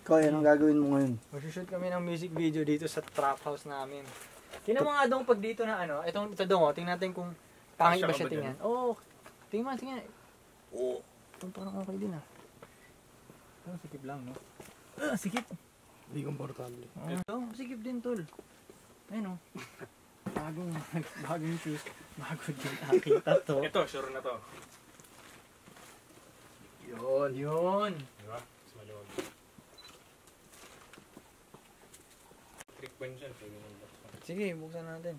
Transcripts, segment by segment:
Koy, anong gagawin mo ngayon? Mag-shoot kami ng music video dito sa trap house namin. Tingnan mo nga dong pag dito na ano, ito dong, tingnan natin kung pangit ba siya tingnan. Oo, tingnan. Oo, parang okay din ah. Parang sikip lang, no? Sikip. Hindi komportable. Sikip din, tol. Ayun, oh. Bagong shoes. Bago din nakita to. Ito, sure na to. Yun. Diba? Mas maluwag. Trick ba siya? Sige, buksan natin.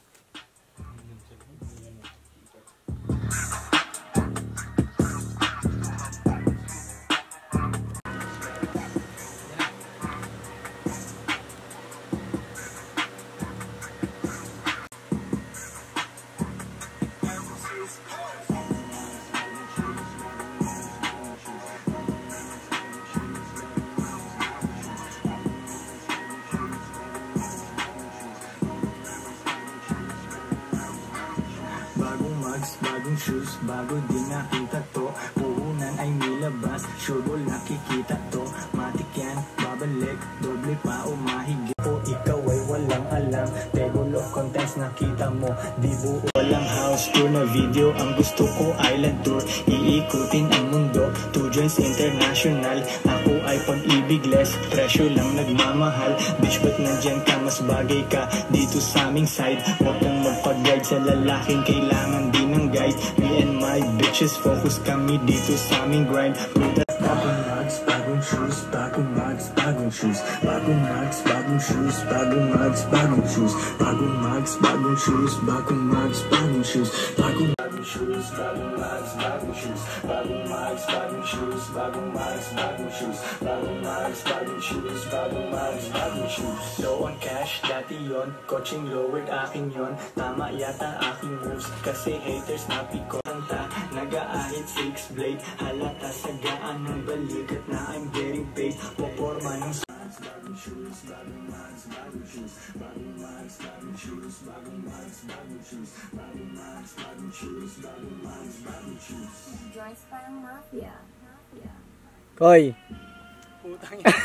Bagong shoes, bago din nakita to. Puhunan ay nilabas, sure all nakikita to. Matik yan, babalik, doble pa o mahigit. O ikaw ay walang alam, table of contents nakita mo. Di buo walang house tour na video, ang gusto ko island tour. Iikutin ang mundo, 2 joints international. Ako ay pag-ibig less, presyo lang nagmamahal. Bitch ba't nandyan ka, mas bagay ka dito sa aming side. Huwag kang magpag-guide sa lalaking kailangan din ng guide. Me and my bitches, focus kami dito sa aming grind. Bagong mugs, bagong shoes, bagong mugs, bagong shoes. Bagong mugs, bagong shoes, bagong mugs, bagong shoes. Bagong mugs, bagong shoes, bagong mugs, bagong shoes. Bagong shoes, bagong mugs, bagong shoes. Bagong mugs, bagong shoes, bagong mugs, bagong shoes. Bagong mugs, bagong shoes, bagong mugs, bagong shoes. Low on cash, dati yon. Coaching lowered akin yon. Tama yata aking moves, kasi haters napiko. Nag-aahit 6 blade, halata sa gaan ng balikat na I'm getting paid. Poporma ng bagong shoes, bagong mugs, bagong shoes. Bagong mugs, bagong shoes, bagong mugs, bagong shoes. Bagong mugs, bagong shoes, bagong mugs, bagong shoes. Joyce parang mafia. Koy! Putang yan.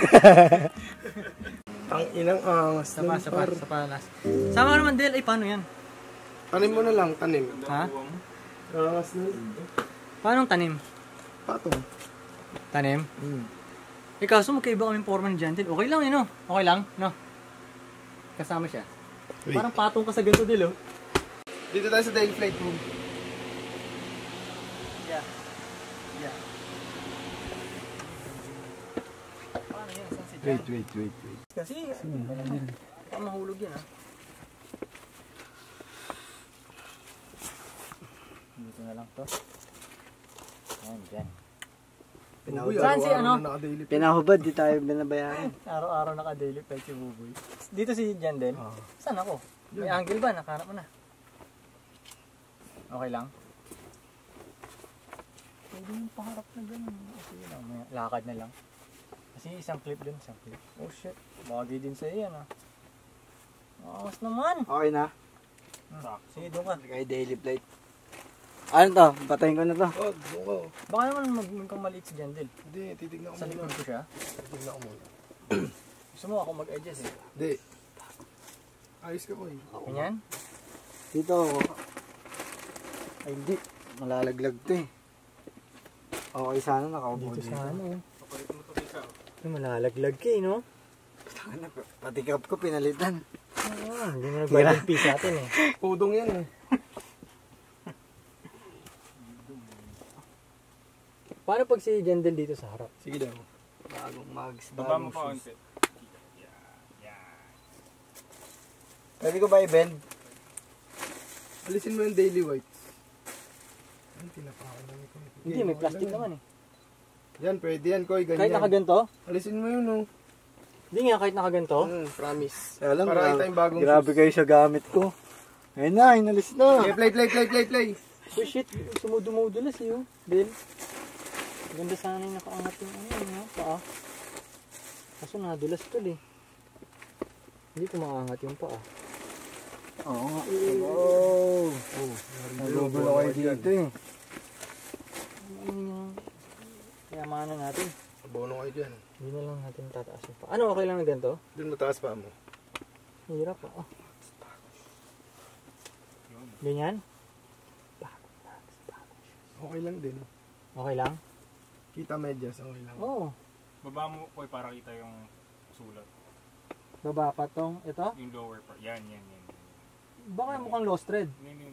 Ang inang angas. Sa panas. Sama naman, Del. Ay, paano yan? Tanim mo na lang, tanim. Ha? Angas na. Paano tanim? Patong. Tanim? Eh, kaso magkaiba kaming forma ni Jantel. Okay lang no? Okay lang, no? Kasama siya. Wait. Parang patong ka sa ganito, Del, oh. Dito tayo sa Daily Flight room. Yeah. Paano yan? Saan si Jan? Wait. Kasi, parang mahulog yan, ha? Dito na lang to. Ayan, dyan. Saan si ano? Pinahubad, di tayo binabayaran. Araw-araw naka-daily flight si Buboy. Dito si Jan din. Saan ako? May angle ba? Nakahanap mo na. Okay lang? Pwede yung paharap na gano'n. Sige lang, may lakad na lang. Kasi isang clip din, isang clip. Oh shit, bagay din sa'yo yan, ha. Makas naman. Okay na? Sige, doon ka. Kay daily plate. Ano to? Patayin ko na to. Oh, doon ko. Baka naman magkang maliit si Jandel. Hindi, titignan ko Sa likod ko siya. Titignan ko muna. Gusto mo ako mag-adjust eh. Hindi. Ayos ka ko eh. Ganyan? Dito ako. Ay hindi. Malalaglag to eh. Okay sana nakaupo Dito dito. sa ano eh. Papalit mo ito isa. Malalaglag ka eh, no? Pati cup ko pinalitan. Hindi mo nag-vital piece natin eh. Pudong yan eh. Paano pag si Jandel dito sa harap? Sige daw. Bagong mags, Baba mo bagong pa shoes. konti. Pwede ko ba i-bend? Alisin mo yung daily whites. Ay, tinapakain namin ko. Hindi, may plastic naman eh. Yan, pwede yan, Koy. Ganyan. Kahit nakaganto? Alisin mo yun, oh. Hindi nga, kahit nakaganto. Promise. Alam, Para kita yung bagong grabe kayo sa gamit ko. Ayun na, inalis na. Okay, play. Oh shit, sumudumudulas eh oh. Del. Ganda sana yung nakaangat yung ano, paa. Kaso nadulas tol eh. Hindi ko makaangat yung paa. Oo nga. Oh. Nagugulo kayo dito eh. Ano yung kayamanan natin? Abono kayo dyan. Hindi na lang natin tataas yung pa. Ano, okay lang na ganito? Doon mataas pa mo. Hirap pa. Oh. Ganyan? Okay lang din. Okay lang? Kita medyas, okay lang. Oo. Baba mo ko para kita yung sulat. Baba pa tong, ito? Yung lower part. Yan. Baka mukhang lost thread.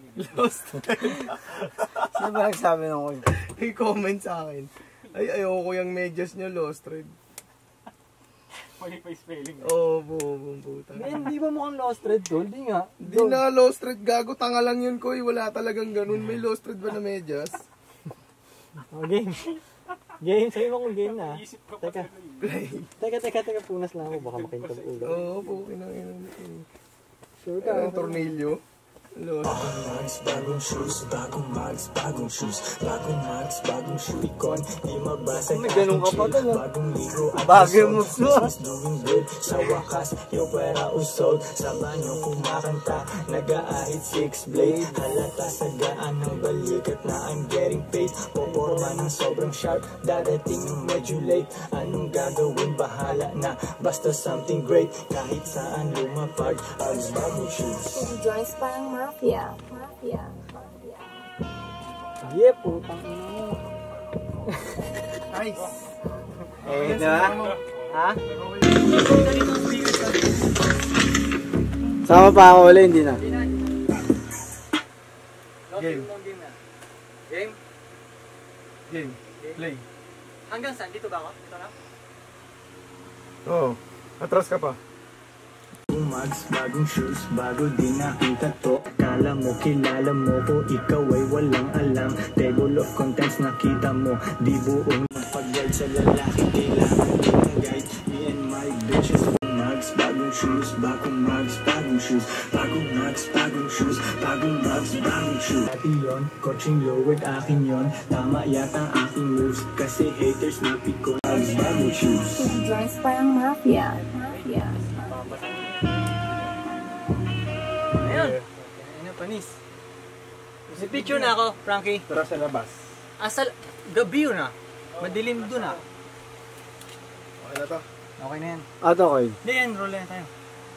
Sino ba nagsabi ng coin? May comment sa akin. Ay, ayoko yung medyas nyo, lost thread. Mali pa yung spelling. Oo, puta. Hindi ba mukhang lost thread to? Hindi nga. Di na lost thread, gago. Tanga lang yun, Koy. Wala talagang ganun. May lost thread ba na medyas? Oh, game. Game, sabi mo kung game na. Isip ko pa Teka. Play. Teka, punas lang ako. Baka makintag ulo. Oo, pukin ang ina. Sure Ang ka? tornilyo. Lost. Bagong shoes, bagong mags, bagong shoes, bagong mags, bagong shoe. Ikon, di mabasa. May ganun ka pa doon, ah. Bagong ligo at Bagay usod. mo to. Business doing good. Sa wakas, yung pera usod. Sa banyo kumakanta, nag-aahit six blade. Halata sa gaan ng balikat na I'm getting paid. Poporma ng sobrang sharp, darating yung medyo late. Anong gagawin, bahala na. Basta something great, kahit saan lumapag. Bags, bagong shoes. Enjoy Spang Mafia. Yeah, putang ina mo. Nice. Eh, di ba? Ha? Sama pa ako ulit, hindi na. Game. Game na. Game? Game. Play. Hanggang saan? Dito ba ako? Dito na? Oo. Atras ka pa. Bagong mags, bagong shoes, bago din nakita to. Kala mo, kilala mo ko, ikaw ay walang alam. Table of contents nakita mo, di buong pag-guide sa lalaki. Kailangan din ng guide, me and my bitches. Mags, bagong shoes, bagong mags, bagong shoes, bagong mags, bagong shoes, bagong mags, bagong shoes. Dati yun, coaching lowered akin yun. Tama yata ang aking moves, kasi haters na pikon. Mags, bagong shoes. Enjoy Spang Mafia. Ayun. Ayun, panis. May picture na ako, Frankie. Tara sa labas. Asal, gabi yun ah. Madilim dun ah. Okay na to. Okay na yan. Ato coin. Hindi yan, roll na tayo.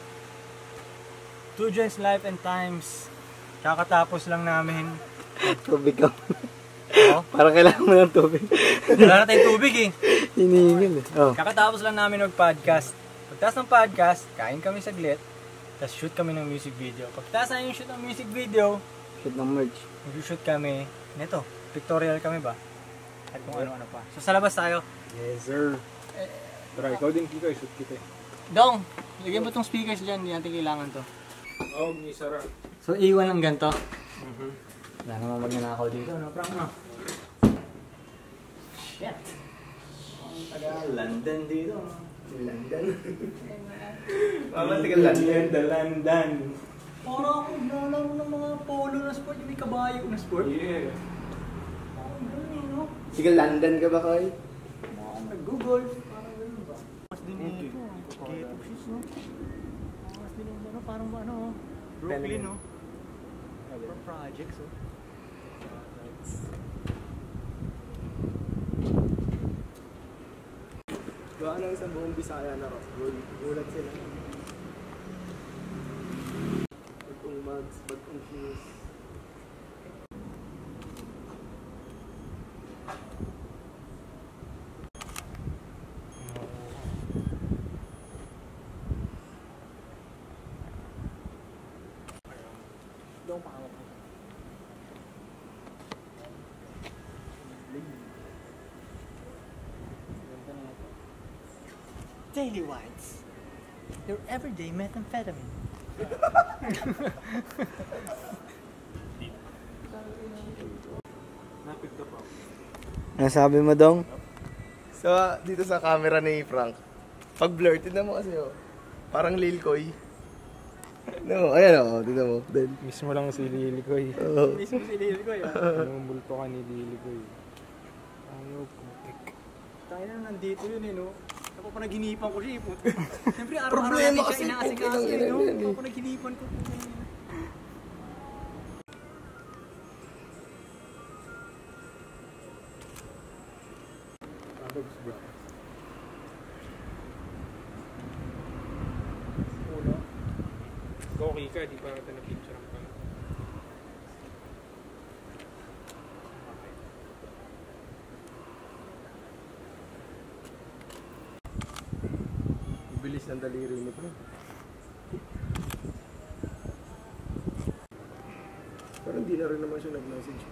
Two Joints Life and Times. Kakatapos lang namin. Tubig ka. Oh, Parang kailangan mo ng tubig. wala na tayong tubig eh. Hinihingil eh. Oh. Kakatapos lang namin mag-podcast. Pagtas ng podcast, kain kami saglit. Tapos shoot kami ng music video. Pagtas na yung shoot ng music video, Shoot ng merch. mag-shoot kami. Neto, pictorial kami ba? At kung ano-ano pa. So sa labas tayo. Yes, sir. Tara, ikaw din kika, shoot kita. Dong, lagyan mo tong speakers dyan. Hindi natin kailangan to. Oh, ni Sara. So iwan lang ganito. Wala naman magnanakaw dito. No, prank no? Shit. Ang taga London dito. London. Mama, taga London. The London. Parang ako naglalaro ng mga polo na sport. Yung may kabayo na sport. Yeah. Parang ganun eh, no? Sige, London ka ba, Koy? Parang nag-google. Parang ganun ba? Mas din ito. Keto shoes, no? Mas din ano, parang ano, oh. Brooklyn, no? For projects, oh. Gawa ng isang buong Bisaya na rock. Gulat sila. Bagong mags, bagong shoes. Doon pa ako. Daily Whites. Your everyday methamphetamine. Napit ka pa. Ano sabi mo dong? So, dito sa camera ni Frank. Pag blur, tignan mo kasi, oh. Parang Lil Koy. No, ayan, oh. Tignan mo. Then, Miss mo lang si Lily ko eh. oh. Mismo sinili ko yun. Anong bulto ka ni Lily ko eh. Ayaw putik. Tayo na nandito yun eh, no? Ako pa naginipan ko siya, ipot. Siyempre, araw-araw Problema natin kasi siya inaasikaso putik eh, ang no? ina yan, eh. Ako pa naginipan ko. okay ka, di pa natin na-picture ang pala. Bilis ng daliri ni bro. Pero hindi na rin naman siya nag-message.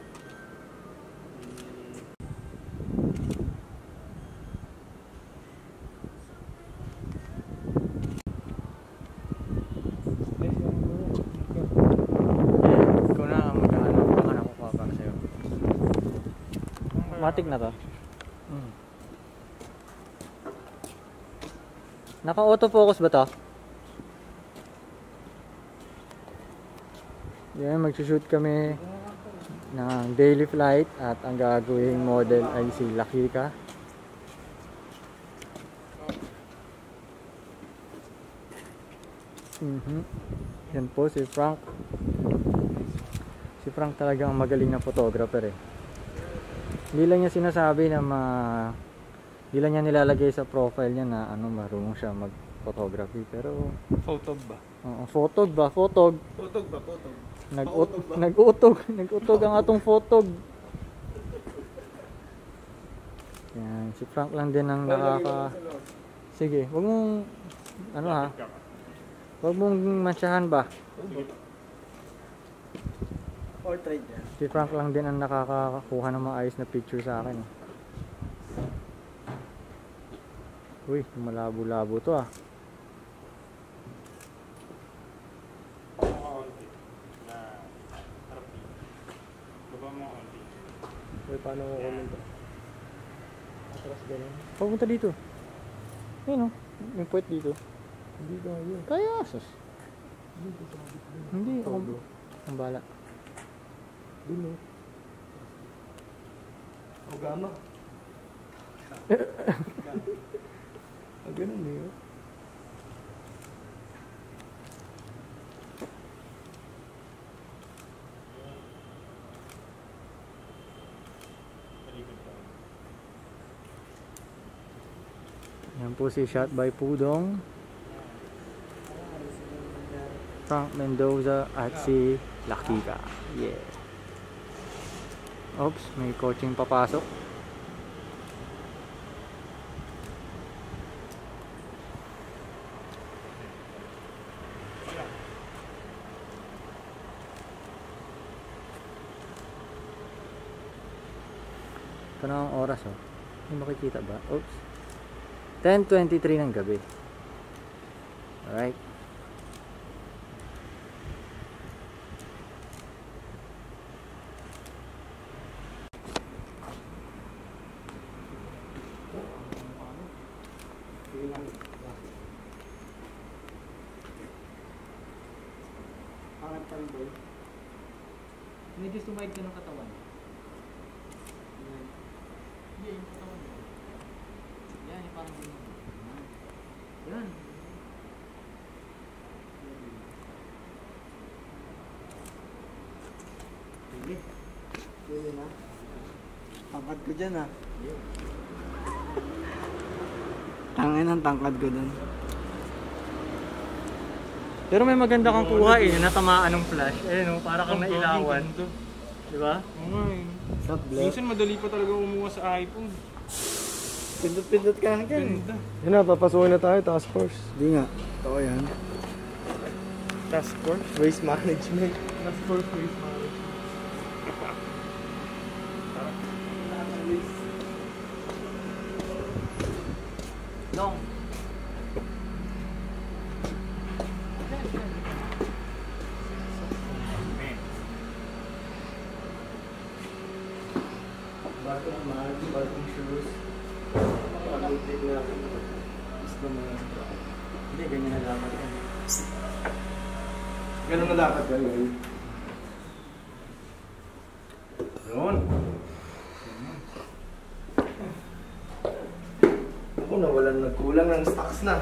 Ikaw na ang mag-ano, baka nakukuha para sa'yo. Matik na to. Naka-autofocus ba to? Yan, magsushoot kami ng daily flight at ang gagawing model ay si Lakika. Yan po si Frank. Si Frank talagang magaling na photographer eh. Hindi lang niya sinasabi na hindi lang niya nilalagay sa profile niya na marunong siya mag-photography, pero Photo ba? oo, photog ba? Photog. Potog ba? Potog. Nag-utog ang atong photog. Yan, si Frank lang din ang Sige, wag mong wag mong mansyahan ba? Portrait yan. Si Frank lang din ang nakakakuha ng maayos na picture sa akin. Uy, malabo-labo to ah. Uy, paano ko comment to? Atras ganun. Papunta dito. Ayun o, yung puwet dito. Hindi ka yun. Kaya, sus. Hindi, ako. Ang bala. Dun o. O gama. Ganun eh. Yan po si Shot by Pudong, Frank Mendoza at si Lakika. Yeah. Oops, may coaching papasok. Ito na ang oras oh. Hindi makikita ba? Oops. 10:23 ng gabi. Alright. Pangat pa rin boy. Medyo sumahid ka ng katawan. Hindi, yung katawan mo. Yan, yung parang ganyan. Yan. Sige. Sige na. Tangkad ko dyan ah. Tangin ang tangkad ko dun. Pero may maganda kang kuha eh, natamaan ng flash. Eh no, para kang nailawan. Di ba? Oo nga eh. Stop blur. Minsan madali pa talaga kumuha sa iPhone. Pindot-pindot ka lang dyan. Ganda. Yun na, papasukin na tayo, task force. Di nga. Totoo yan. Task force? Waste management. That's for face management. Long. Bagong mahal, bagong shoes. Pag-update na ako. Gusto mo. Hindi, ganyan na dapat yan. Ganun na dapat gawin. Yun. Ako na, walang nagkulang ng stocks na.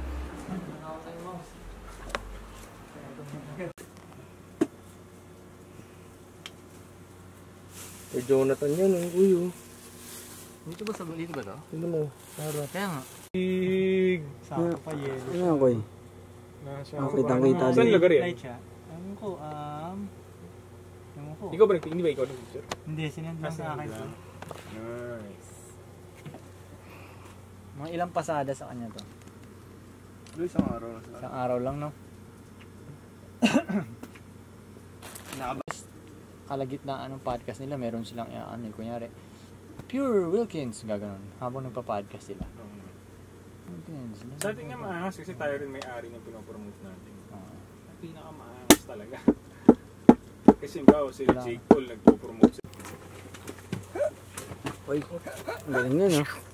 Kay Jonathan yan, ang uyo. Dito ba sa dito ba to? Tignan mo, sarap. Kaya nga. Big. Saka pa yelo. Ano ako eh? Kitang-kita Saan din. lugar yan? Light siya. Ewan ko, Ikaw ba hindi ba ikaw nag-picture? Hindi, sinend lang sa akin. lang. Nice. Mga ilang pasada sa kanya to. Doon isang araw na sa Isang araw lang, no? Kalagitnaan ng podcast nila, meron silang kunyari, Pure Wilkins, gaganon, habang nagpa-podcast sila. Wilkins. Sa atin nga maangas kasi tayo rin may-ari ng pinopromote natin. Ah. Ang pinakamaangas talaga. Kasi ba, si Jake Paul nagpo-promote. Uy, galing yun, ah.